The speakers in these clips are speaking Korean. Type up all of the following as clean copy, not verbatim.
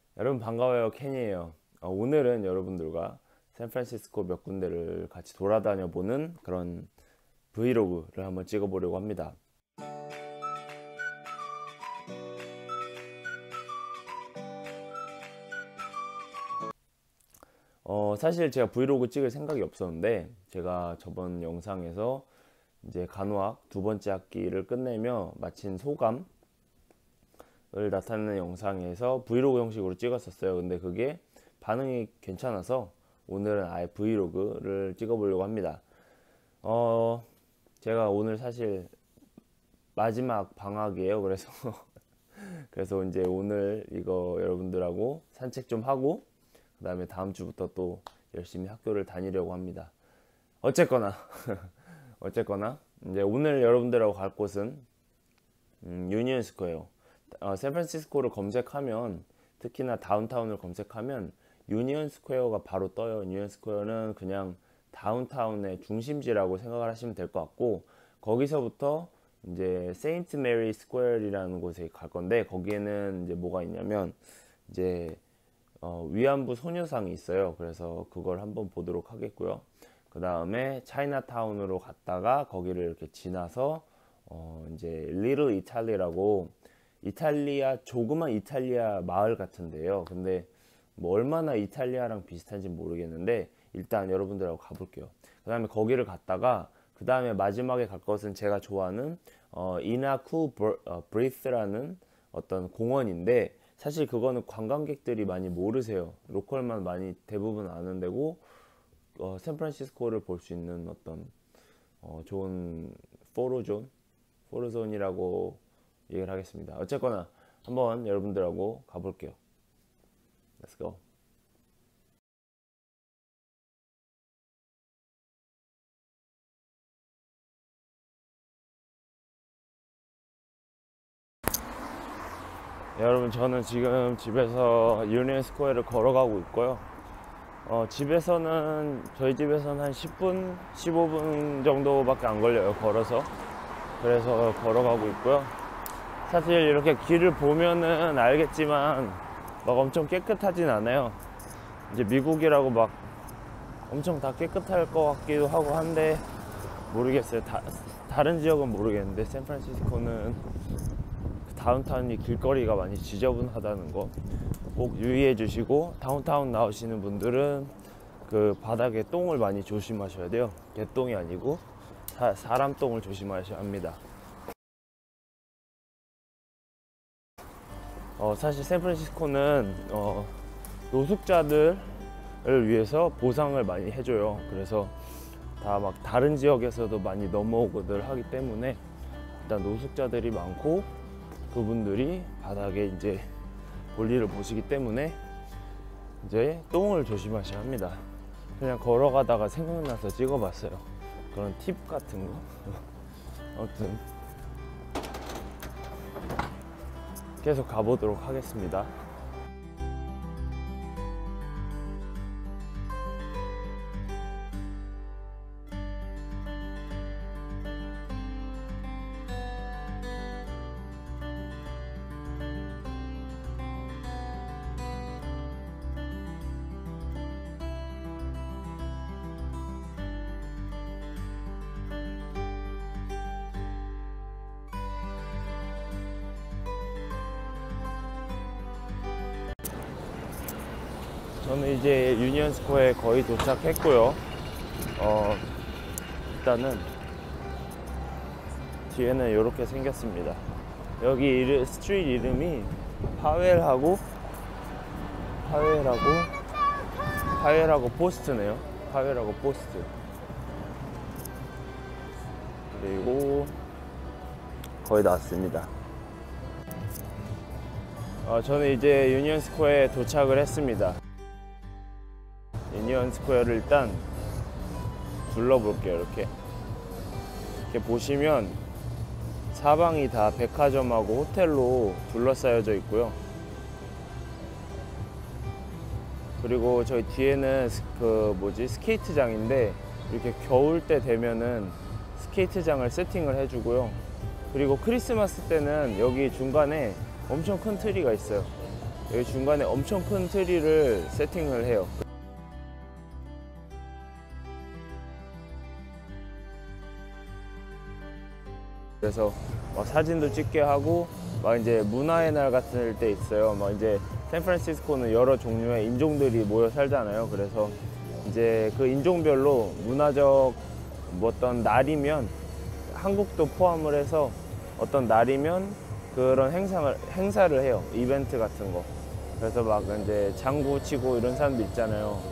여러분 반가워요. 켄이에요. 오늘은 여러분들과 샌프란시스코 몇 군데를 같이 돌아다녀 보는 그런 브이로그를 한번 찍어 보려고 합니다. 사실 제가 브이로그 찍을 생각이 없었는데, 제가 저번 영상에서 이제 간호학 두 번째 학기를 끝내며 마친 소감을 나타내는 영상에서 브이로그 형식으로 찍었었어요. 근데 그게 반응이 괜찮아서 오늘은 아예 브이로그를 찍어 보려고 합니다. 제가 오늘 사실 마지막 방학이에요. 그래서 이제 오늘 이거 여러분들하고 산책 좀 하고, 그 다음에 다음 주부터 또 열심히 학교를 다니려고 합니다. 어쨌거나 이제 오늘 여러분들하고 갈 곳은 유니언 스퀘어. 샌프란시스코를 검색하면, 특히나 다운타운을 검색하면 유니언 스퀘어가 바로 떠요. 유니언 스퀘어는 그냥 다운타운의 중심지라고 생각을 하시면 될 것 같고, 거기서부터 이제 세인트 메리 스퀘어이라는 곳에 갈 건데, 거기에는 이제 뭐가 있냐면 이제 위안부 소녀상이 있어요. 그래서 그걸 한번 보도록 하겠고요. 그 다음에 차이나타운으로 갔다가 거기를 이렇게 지나서 이제 리틀 이탈리라고, 조그만 이탈리아 마을 같은데요. 근데 뭐 얼마나 이탈리아랑 비슷한지 모르겠는데 일단 여러분들하고 가볼게요. 그 다음에 거기를 갔다가, 그 다음에 마지막에 갈 것은 제가 좋아하는 이나쿠 브리스라는 어떤 공원인데, 사실 그거는 관광객들이 많이 모르세요. 로컬만 많이 대부분 아는 데고, 샌프란시스코를 볼 수 있는 어떤 좋은 포로존이라고 얘기를 하겠습니다. 어쨌거나 한번 여러분들하고 가볼게요. Let's go. 여러분, 저는 지금 집에서 유니언 스퀘어를 걸어가고 있고요. 저희 집에서는 한 10분, 15분 정도밖에 안 걸려요, 걸어서. 그래서 걸어가고 있고요. 사실 이렇게 길을 보면은 알겠지만 막 엄청 깨끗하진 않아요. 이제 미국이라고 막 엄청 다 깨끗할 것 같기도 하고 한데, 모르겠어요. 다른 지역은 모르겠는데 샌프란시스코는 다운타운이 길거리가 많이 지저분하다는 거 꼭 유의해 주시고, 다운타운 나오시는 분들은 그 바닥에 똥을 많이 조심하셔야 돼요. 개똥이 아니고 사람 똥을 조심하셔야 합니다. 사실 샌프란시스코는 노숙자들을 위해서 보상을 많이 해줘요. 그래서 다 막 다른 지역에서도 많이 넘어오고들 하기 때문에 일단 노숙자들이 많고, 그분들이 바닥에 이제 볼일을 보시기 때문에 이제 똥을 조심하셔야 합니다. 그냥 걸어가다가 생각나서 찍어봤어요. 그런 팁 같은 거. 아무튼 계속 가보도록 하겠습니다. 저는 이제 유니언 스퀘어에 거의 도착했고요. 일단은 뒤에는 이렇게 생겼습니다. 여기 스트리트 이름이 파웰하고 포스트네요. 파웰하고 포스트. 그리고 거의 나왔습니다. 저는 이제 유니언 스퀘어에 도착을 했습니다. 유니언 스퀘어를 일단 둘러볼게요. 이렇게 보시면 사방이 다 백화점하고 호텔로 둘러싸여져 있고요. 그리고 저희 뒤에는 스케이트장인데, 이렇게 겨울 때 되면은 스케이트장을 세팅을 해주고요. 그리고 크리스마스 때는 여기 중간에 엄청 큰 트리가 있어요. 여기 중간에 엄청 큰 트리를 세팅을 해요. 그래서 막 사진도 찍게 하고 막 이제 문화의 날 같은 때 있어요. 막 이제 샌프란시스코는 여러 종류의 인종들이 모여 살잖아요. 그래서 이제 그 인종별로 문화적 뭐 어떤 날이면 한국도 포함을 해서 어떤 날이면 그런 행사를 해요. 이벤트 같은 거. 그래서 막 이제 장구 치고 이런 사람들 있잖아요.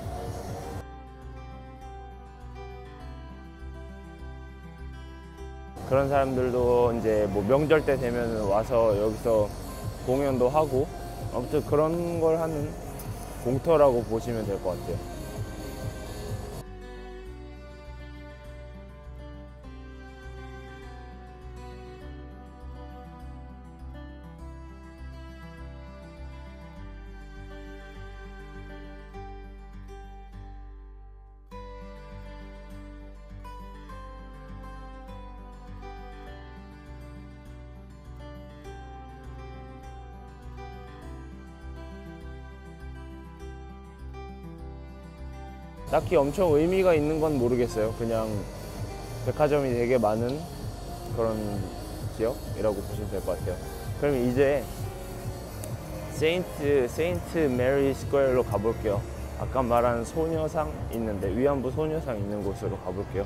그런 사람들도 이제 뭐 명절 때 되면 와서 여기서 공연도 하고 아무튼 그런 걸 하는 공터라고 보시면 될 것 같아요. 딱히 엄청 의미가 있는 건 모르겠어요. 그냥 백화점이 되게 많은 그런 지역이라고 보시면 될 것 같아요. 그럼 이제 세인트 메리 스퀘어로 가볼게요. 아까 말한 소녀상 있는데, 위안부 소녀상 있는 곳으로 가볼게요.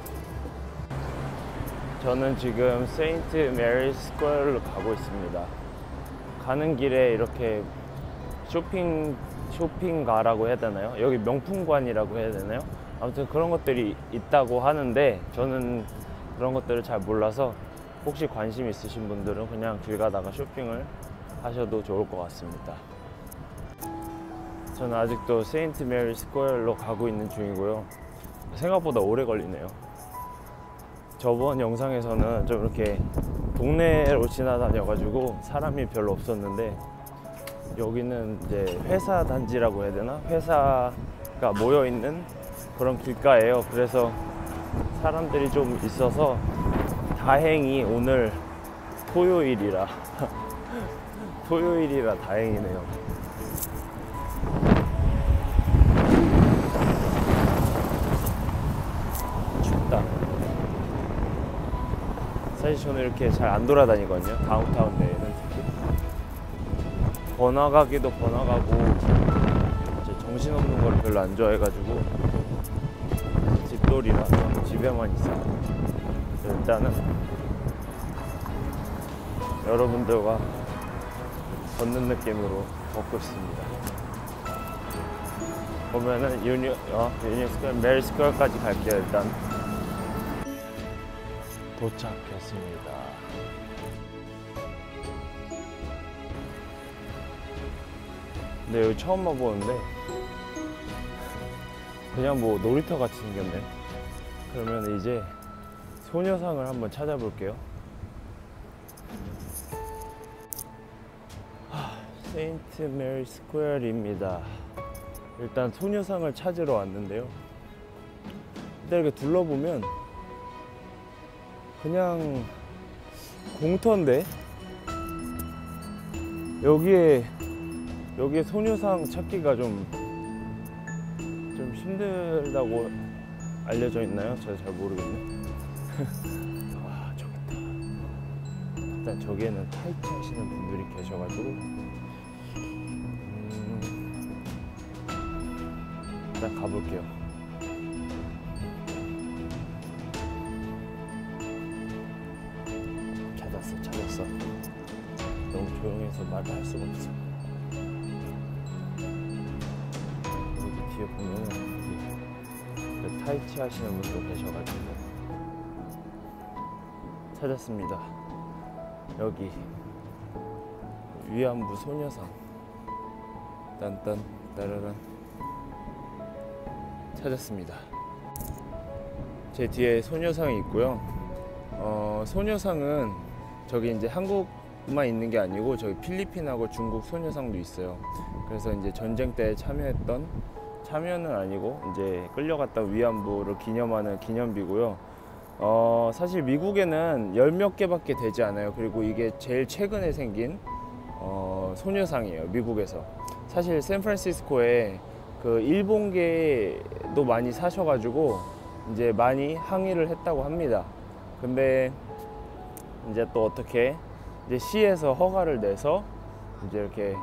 저는 지금 세인트 메리 스퀘어로 가고 있습니다. 가는 길에 이렇게 쇼핑가라고 해야 되나요? 여기 명품관이라고 해야 되나요? 아무튼 그런 것들이 있다고 하는데 저는 그런 것들을 잘 몰라서 혹시 관심 있으신 분들은 그냥 길 가다가 쇼핑을 하셔도 좋을 것 같습니다. 저는 아직도 세인트 메리 스퀘어로 가고 있는 중이고요. 생각보다 오래 걸리네요. 저번 영상에서는 좀 이렇게 동네로 지나다녀가지고 사람이 별로 없었는데 여기는 이제 회사 단지라고 해야 되나? 회사가 모여있는 그런 길가예요. 그래서 사람들이 좀 있어서 다행히 오늘 토요일이라 토요일이라 다행이네요. 춥다. 사실 저는 이렇게 잘 안 돌아다니거든요. 다운타운 내에는 특히. 번화가기도 번화가고 정신없는 걸 별로 안 좋아해가지고 집돌이라서 집에만 있어요. 일단은 여러분들과 걷는 느낌으로 걷고 있습니다. 보면은 유니언 스퀘어, 메리 스퀘어까지 갈게요. 일단 도착했습니다. 근데 여기 처음 와보는데 그냥 뭐 놀이터 같이 생겼네. 그러면 이제 소녀상을 한번 찾아볼게요. 세인트 메리 스퀘어입니다. 일단 소녀상을 찾으러 왔는데요. 일단 이렇게 둘러보면 그냥 공터인데 여기에 소녀상 찾기가 좀 힘들다고 알려져 있나요? 제가 잘 모르겠네. 아, 저기 있다. 일단 저기에는 타이치 하시는 분들이 계셔가지고 일단 가볼게요. 찾았어. 너무 조용해서 말을 할 수가 없어. 여기 뒤에 보면은 타이치 하시는 분도 계셔가지고 찾았습니다. 여기 위안부 소녀상 딴딴 따라란 찾았습니다. 제 뒤에 소녀상이 있고요. 소녀상은 저기 이제 한국만 있는 게 아니고 저기 필리핀하고 중국 소녀상도 있어요. 그래서 이제 전쟁 때 참여는 아니고 이제 끌려갔던 위안부를 기념하는 기념비고요. 사실 미국에는 10몇 개밖에 되지 않아요. 그리고 이게 제일 최근에 생긴 소녀상이에요. 미국에서. 사실 샌프란시스코에 그 일본계도 많이 사셔가지고 이제 많이 항의를 했다고 합니다. 근데 이제 또 어떻게 이제 시에서 허가를 내서 이제 이렇게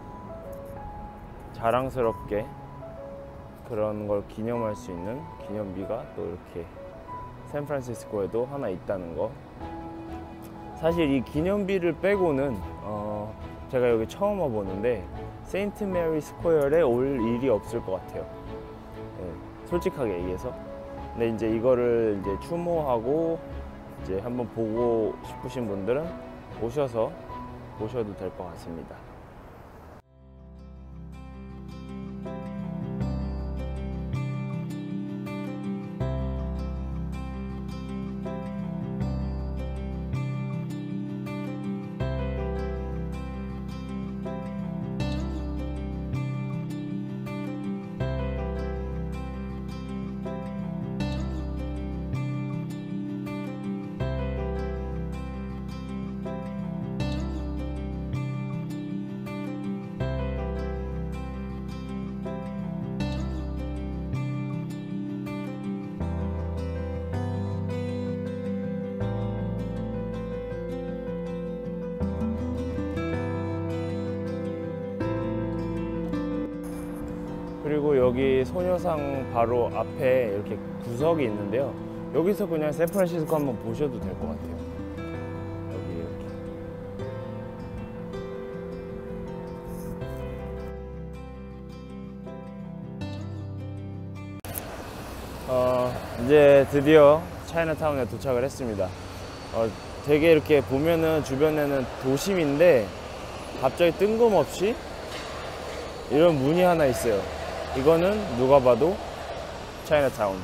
자랑스럽게 그런 걸 기념할 수 있는 기념비가 또 이렇게 샌프란시스코에도 하나 있다는 거. 사실 이 기념비를 빼고는 제가 여기 처음 와보는데 세인트 메리 스퀘어에 올 일이 없을 것 같아요. 네, 솔직하게 얘기해서. 근데 이제 이거를 이제 추모하고 이제 한번 보고 싶으신 분들은 오셔서 보셔도 될 것 같습니다. 그리고 여기 소녀상 바로 앞에 이렇게 구석이 있는데요. 여기서 그냥 샌프란시스코 한번 보셔도 될 것 같아요. 여기 이렇게. 이제 드디어 차이나타운에 도착을 했습니다. 되게 이렇게 보면은 주변에는 도심인데 갑자기 뜬금없이 이런 문이 하나 있어요. 이거는 누가 봐도 차이나타운.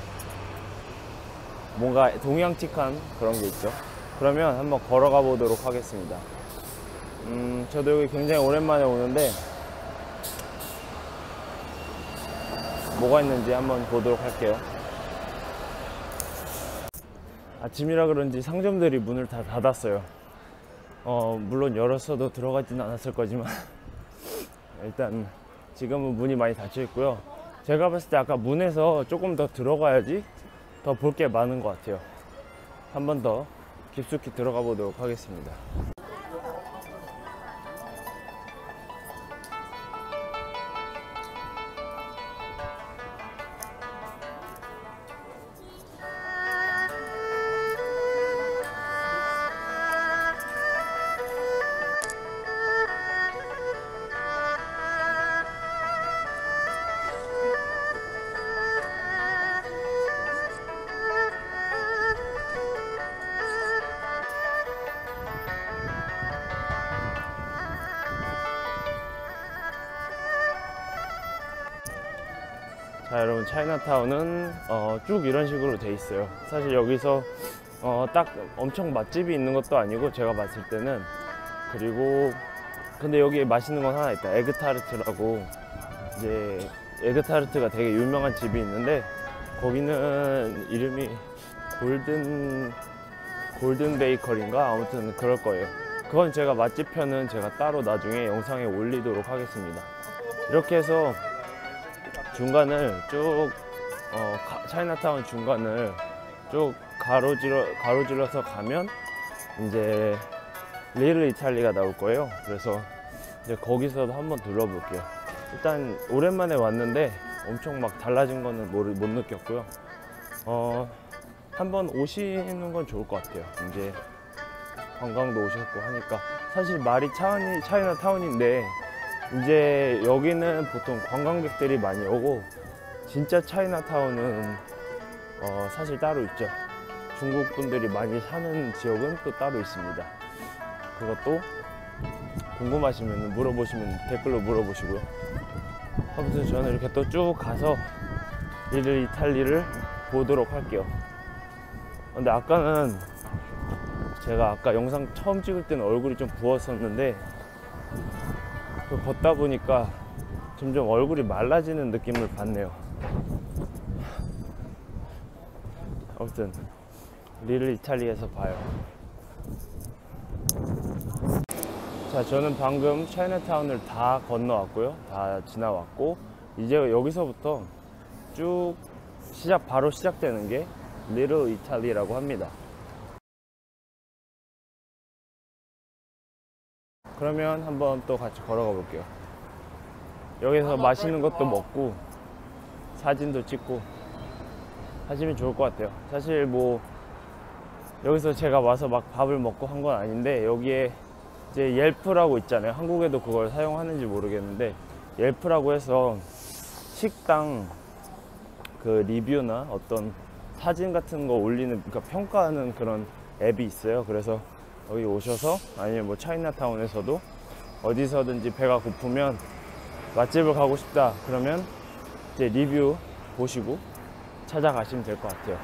뭔가 동양틱한 그런 게 있죠. 그러면 한번 걸어가 보도록 하겠습니다. 저도 여기 굉장히 오랜만에 오는데 뭐가 있는지 한번 보도록 할게요. 아침이라 그런지 상점들이 문을 다 닫았어요. 물론 열었어도 들어가지는 않았을 거지만 일단 지금은 문이 많이 닫혀 있고요. 제가 봤을 때 아까 문에서 조금 더 들어가야지 더 볼 게 많은 것 같아요. 한 번 더 깊숙이 들어가 보도록 하겠습니다. 자, 여러분, 차이나타운은 쭉 이런 식으로 돼 있어요. 사실 여기서 딱 엄청 맛집이 있는 것도 아니고 제가 봤을 때는. 그리고 근데 여기에 맛있는 건 하나 있다. 에그타르트라고, 이제 에그타르트가 되게 유명한 집이 있는데 거기는 이름이 골든 베이커리인가 아무튼 그럴 거예요. 그건 제가 맛집 편은 제가 따로 나중에 영상에 올리도록 하겠습니다. 이렇게 해서 중간을 쭉 차이나타운 중간을 쭉 가로질러서 가면 이제 리틀 이탈리가 나올 거예요. 그래서 이제 거기서도 한번 둘러볼게요. 일단 오랜만에 왔는데 엄청 막 달라진 거는 못 느꼈고요. 한번 오시는 건 좋을 것 같아요. 이제 관광도 오셨고 하니까. 사실 말이 차이나타운인데 이제 여기는 보통 관광객들이 많이 오고 진짜 차이나타운은 사실 따로 있죠. 중국 분들이 많이 사는 지역은 또 따로 있습니다. 그것도 궁금하시면 물어보시면 댓글로 물어보시고요. 아무튼 저는 이렇게 또 쭉 가서 리틀 이탈리를 보도록 할게요. 근데 아까는 제가 아까 영상 처음 찍을 때는 얼굴이 좀 부었었는데 걷다 보니까 점점 얼굴이 말라지는 느낌을 받네요. 아무튼 리틀 이탈리에서 봐요. 자, 저는 방금 차이나타운을 다 건너왔고요. 다 지나왔고, 이제 여기서부터 쭉 바로 시작되는 게 리틀 이탈리라고 합니다. 그러면 한번 또 같이 걸어가 볼게요. 여기서 맛있는 것도 먹고 사진도 찍고 하시면 좋을 것 같아요. 사실 뭐 여기서 제가 와서 막 밥을 먹고 한 건 아닌데, 여기에 이제 옐프라고 있잖아요. 한국에도 그걸 사용하는지 모르겠는데, 옐프라고 해서 식당 그 리뷰나 어떤 사진 같은 거 올리는, 그러니까 평가하는 그런 앱이 있어요. 그래서 여기 오셔서, 아니면 뭐 차이나타운에서도 어디서든지 배가 고프면 맛집을 가고 싶다 그러면 이제 리뷰 보시고 찾아가시면 될 것 같아요.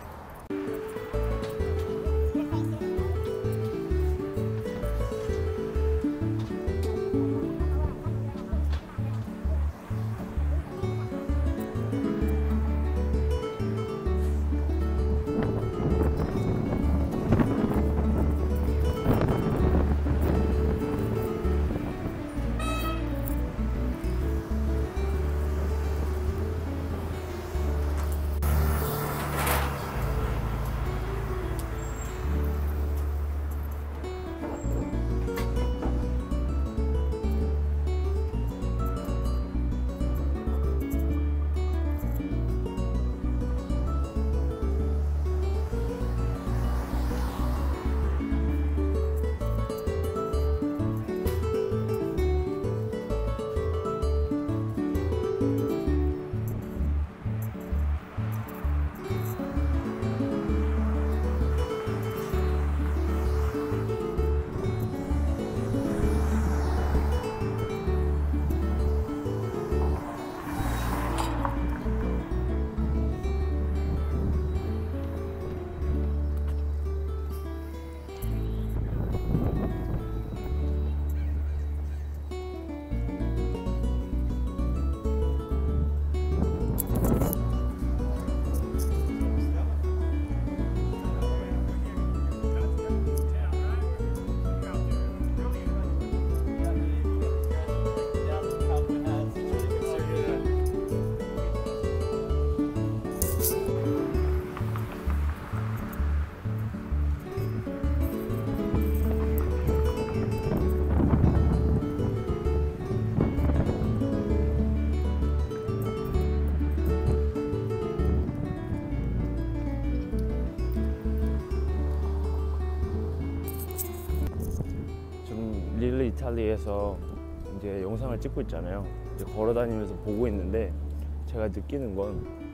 리틀 이탈리에서 이제 영상을 찍고 있잖아요. 이제 걸어다니면서 보고 있는데, 제가 느끼는 건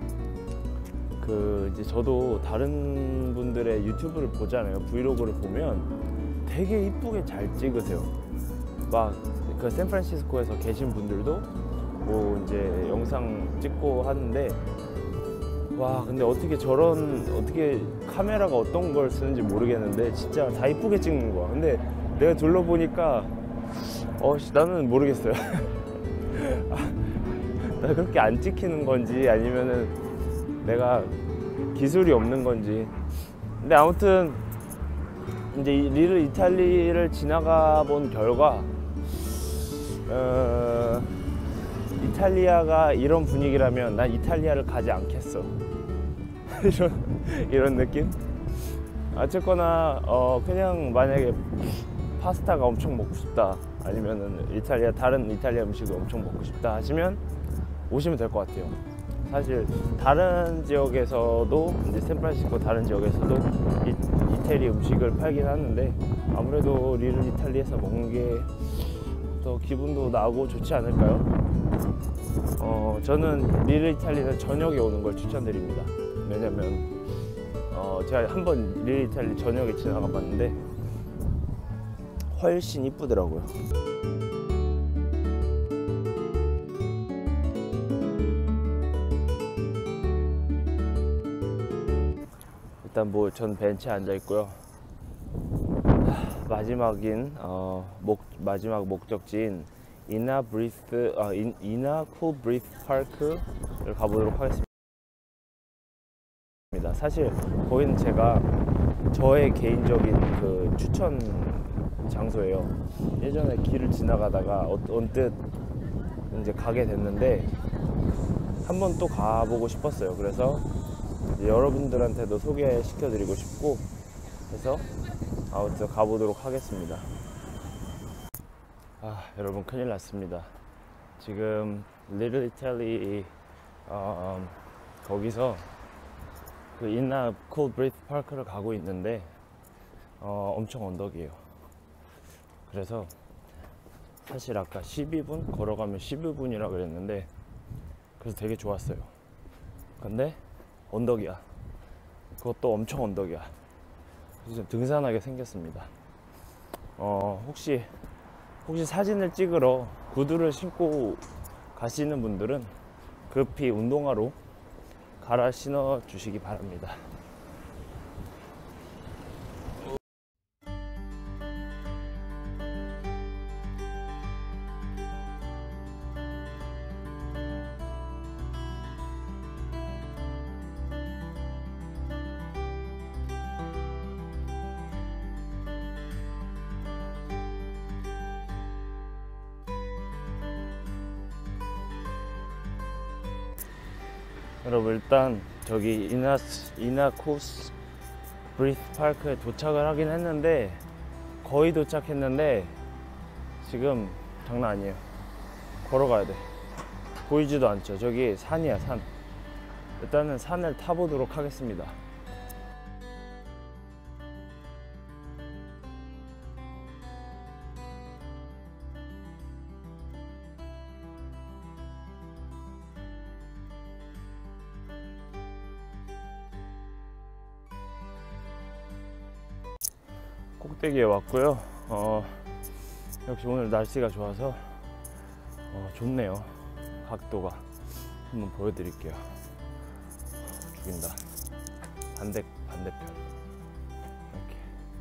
이제 저도 다른 분들의 유튜브를 보잖아요. 브이로그를 보면 되게 이쁘게 잘 찍으세요. 막 그 샌프란시스코에서 계신 분들도 뭐 이제 영상 찍고 하는데, 와, 근데 어떻게 카메라가 어떤 걸 쓰는지 모르겠는데 진짜 다 이쁘게 찍는 거야. 근데 내가 둘러보니까 나는 모르겠어요. 나 그렇게 안 찍히는 건지 아니면은 내가 기술이 없는 건지. 근데 아무튼 이제 리틀 이탈리를 지나가 본 결과 이탈리아가 이런 분위기라면 난 이탈리아를 가지 않겠어. 이런 느낌? 어쨌거나 그냥 만약에 파스타가 엄청 먹고 싶다, 아니면은 다른 이탈리아 음식을 엄청 먹고 싶다 하시면 오시면 될 것 같아요. 사실 다른 지역에서도, 이제 샌프란시스코 다른 지역에서도 이태리 음식을 팔긴 하는데, 아무래도 리틀 이탈리에서 먹는 게 더 기분도 나고 좋지 않을까요? 저는 리틀 이탈리는 저녁에 오는 걸 추천드립니다. 왜냐면 제가 한번 리틀 이탈리 저녁에 지나가 봤는데 훨씬 이쁘더라고요. 일단 뭐 전 벤치에 앉아 있고요. 마지막 목적지인 이나쿠 브리스 파크를 가보도록 하겠습니다. 사실 거기는 제가 저의 개인적인 그 추천 장소예요. 예전에 길을 지나가다가 언뜻 이제 가게 됐는데 한 번 또 가보고 싶었어요. 그래서 여러분들한테도 소개시켜 드리고 싶고 해서 아무튼 가보도록 하겠습니다. 여러분 큰일 났습니다. 지금 리틀 이탈리 거기서 그 인나 콜드 브리스 파크를 가고 있는데 엄청 언덕이에요. 그래서 사실 아까 12분 걸어가면 12분이라 그랬는데 그래서 되게 좋았어요. 근데 언덕이야. 그것도 엄청 언덕이야. 그래서 좀 등산하게 생겼습니다. 혹시 사진을 찍으러 구두를 신고 가시는 분들은 급히 운동화로 갈아 신어 주시기 바랍니다. 여러분 일단 저기 이나코스 브리스 파크에 도착을 하긴 했는데 거의 도착했는데 지금 장난 아니에요. 걸어가야 돼. 보이지도 않죠. 저기 산이야, 산. 일단은 산을 타보도록 하겠습니다. 꼭대기에 왔고요. 역시 오늘 날씨가 좋아서 좋네요. 각도가 한번 보여드릴게요. 죽인다. 반대편 이렇게.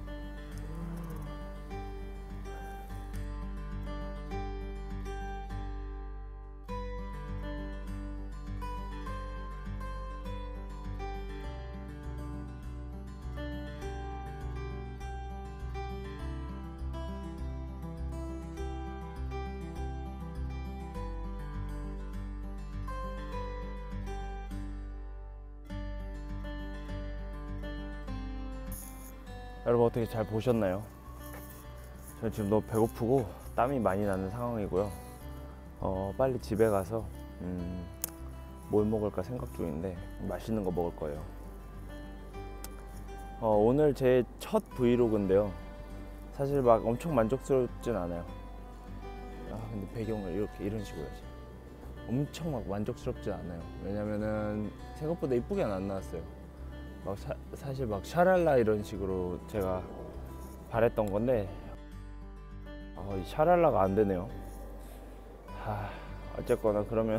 여러분 어떻게 잘 보셨나요? 저는 지금 너무 배고프고 땀이 많이 나는 상황이고요. 빨리 집에 가서 뭘 먹을까 생각 중인데 맛있는 거 먹을 거예요. 오늘 제 첫 브이로그인데요. 사실 막 엄청 만족스럽진 않아요. 근데 배경을 이런 식으로 해야지. 엄청 막 만족스럽진 않아요. 왜냐면은 생각보다 이쁘게 안 나왔어요. 막 사실 막 샤랄라 이런 식으로 제가 바랬던 건데 이 샤랄라가 안 되네요. 어쨌거나 그러면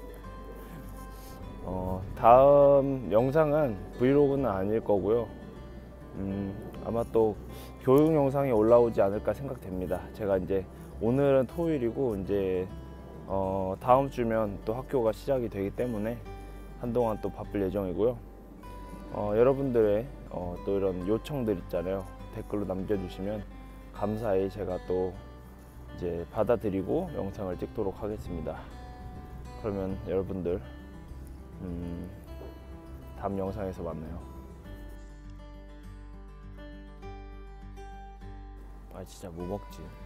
다음 영상은 브이로그는 아닐 거고요. 아마 또 교육 영상이 올라오지 않을까 생각됩니다. 제가 이제 오늘은 토요일이고 이제 다음 주면 또 학교가 시작이 되기 때문에 한동안 또 바쁠 예정이고요. 여러분들의 또 이런 요청들 있잖아요. 댓글로 남겨주시면 감사히 제가 또 이제 받아들이고 영상을 찍도록 하겠습니다. 그러면 여러분들 다음 영상에서 만나요. 진짜 뭐 먹지?